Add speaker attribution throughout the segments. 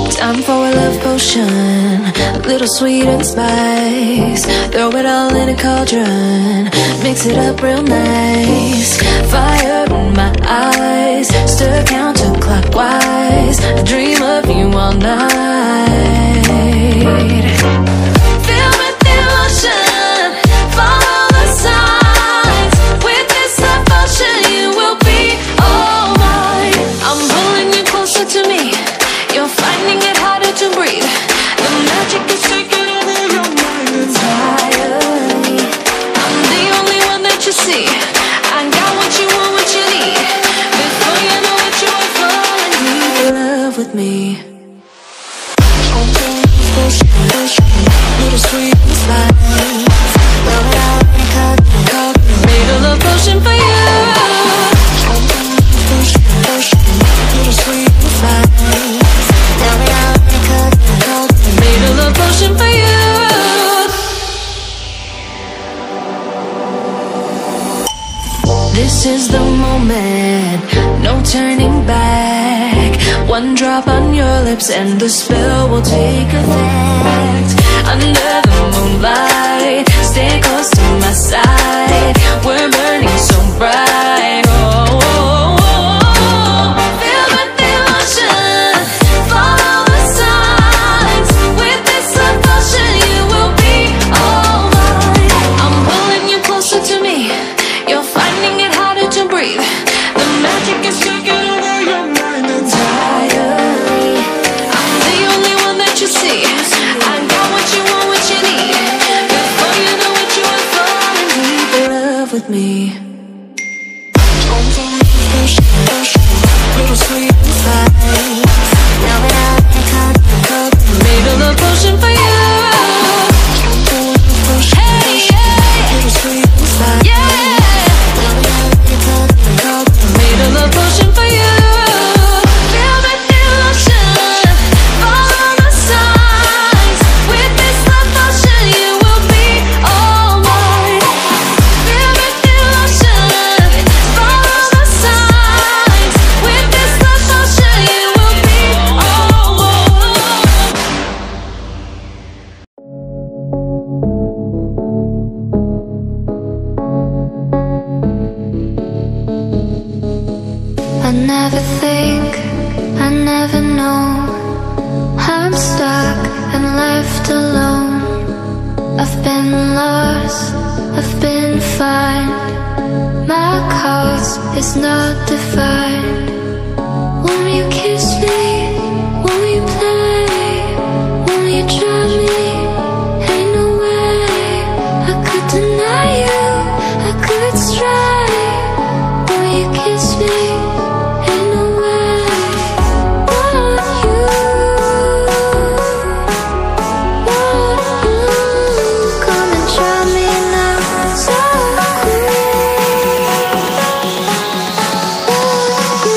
Speaker 1: Time for a love potion, a little sweet and spice. Throw it all in a cauldron, mix it up real nice. Fire in my eyes, stir counterclockwise. I dream of you all night. Feel with devotion, follow the signs. With this devotion, you will be all mine. I'm pulling you closer to me. You're finding it harder to breathe. The magic is taking over your mind entirely. I'm the only one that you see. I got what you want, what you need. Before you know it, you are falling deep in love with me. Little sweet and spice. Made a love potion for you. Little sweet and spice. Made a love potion for you. This is the moment, no turning back. One drop on your lips and the spell will take effect. Under the moonlight, stay close to my side. We're burning so bright. Oh, oh, oh. Feel the devotion, follow the signs. With this devotion, you will be all mine. I'm pulling you closer to me. You're finding it harder to breathe. The magic is taking over your mind entirely. I'm the only one that you see. I got what you want, what you need. Before you know it, you are falling deep in love with me. Little sweet and spice. Made a love potion for you. Hey, yeah. Little sweet and spice. Yeah. Made a love potion for you. Feel the devotion, follow the signs. With this love potion, you will be all mine. Feel the devotion, follow the signs. With this love potion, you will be all mine. I never think, I never know. I'm stuck and left alone. I've been lost, I've been fine. My cause is not defined. Won't you kiss me? Won't you play? Won't you drive me? Ain't no way I could deny you, I could stray. Won't you kiss me? Ain't no way. Want you, come and try me now, so cool.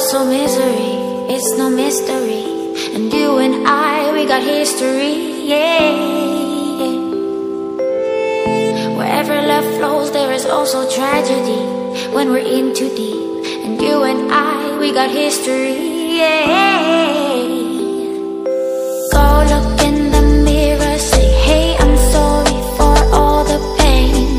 Speaker 2: also misery, it's no mystery. And you and I, we got history, yeah. Wherever love flows, there is also tragedy when we're in too deep. And you and I, we got history, yeah. Go look in the mirror, say, hey, I'm sorry for all the pain.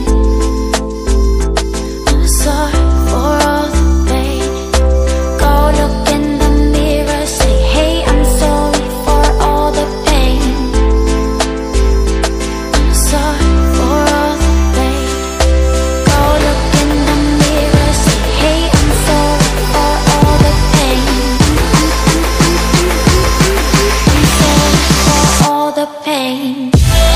Speaker 2: I'm sorry for all the pain. Go look in the mirror, say, hey, I'm sorry for all the pain. I'm sorry for all the pain. Go look in the mirror, say, hey, I'm sorry for all the pain. I'm sorry for all the pain.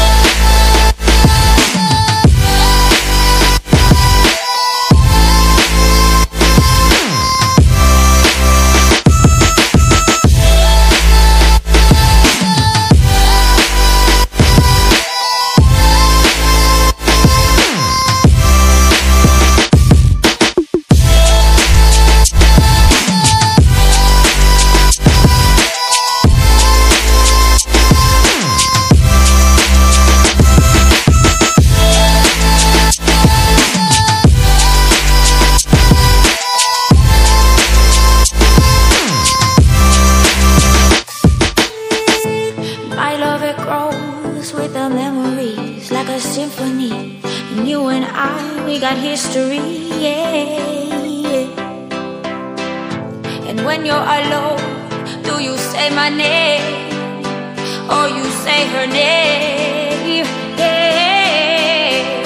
Speaker 2: My love, it grows with the memories like a symphony. And you and I, we got history, yeah. And when you're alone, do you say my name or you say her name? Yeah.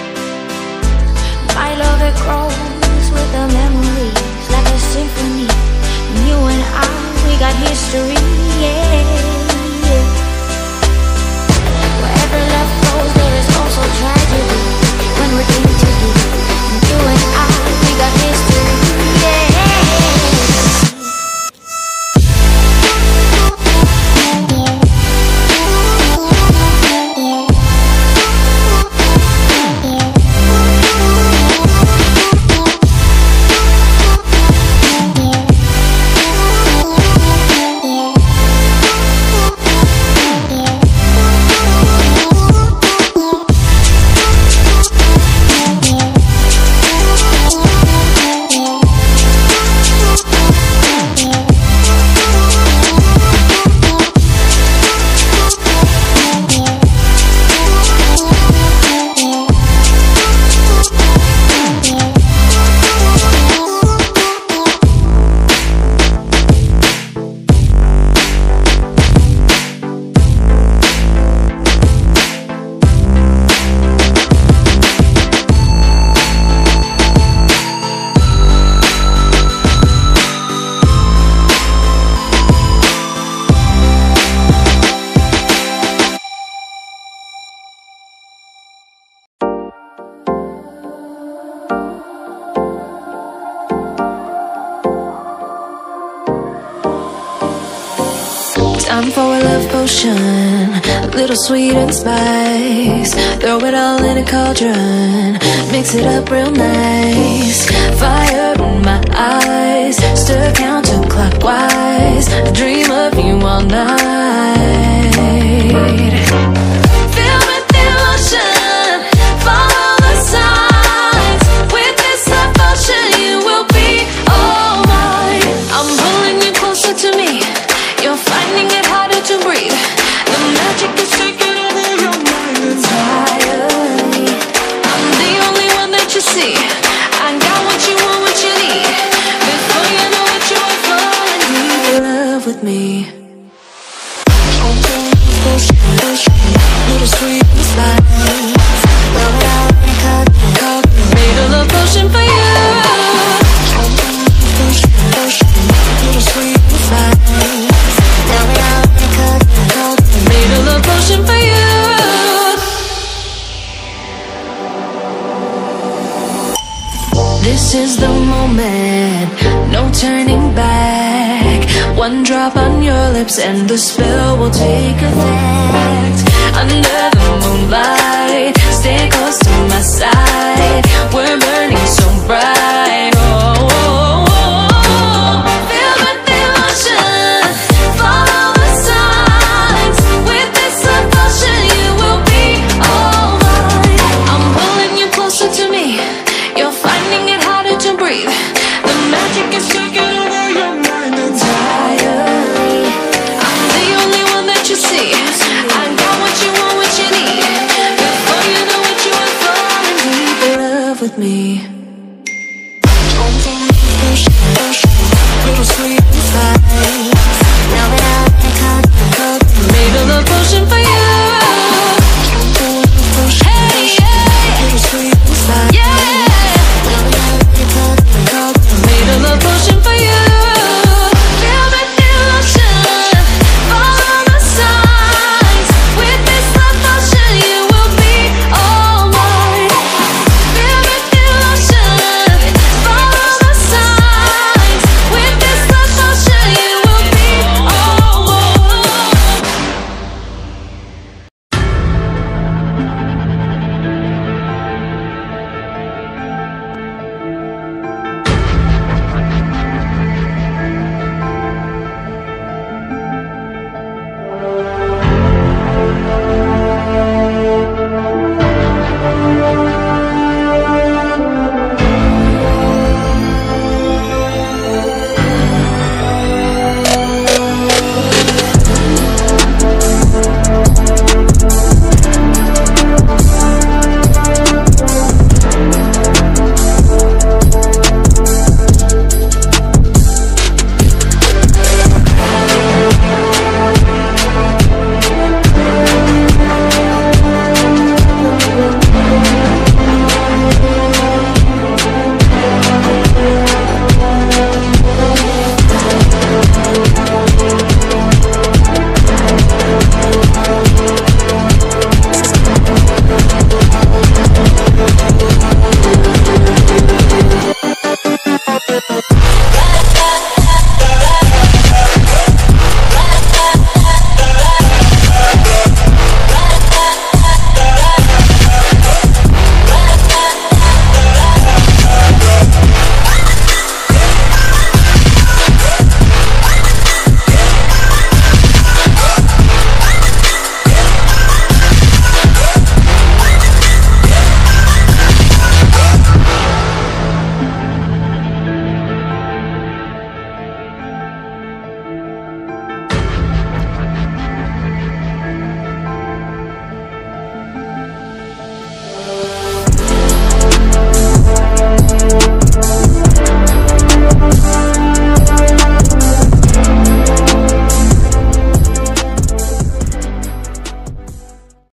Speaker 2: My love, it grows with the memories like a symphony. And you and I, we got history, yeah. Wherever love goes, there is also tragedy when we're in too deep. And you and I, we got history, yeah.
Speaker 1: Time for a love potion, a little sweet and spice. Throw it all in a cauldron, mix it up real nice. Fire in my eyes, stir counterclockwise. I dream of you all night. Filled with emotion, follow the signs. With this devotion, you will be all mine. I'm pulling you closer to me. You're finding it harder to breathe. The magic is taking over your mind entirely. I'm the only one that you see. I got what you want, what you need. Before you know it, you are falling deep in love with me. Little sweet and spice. Roll it out and cut. Made a love potion for you. Little sweet and spice. Made a love potion for you. This is the moment, no turning back. One drop on your lips and the spell will take effect. Under the moonlight, stay close to my side. We're burning so bright. Oh, oh, oh, oh. me.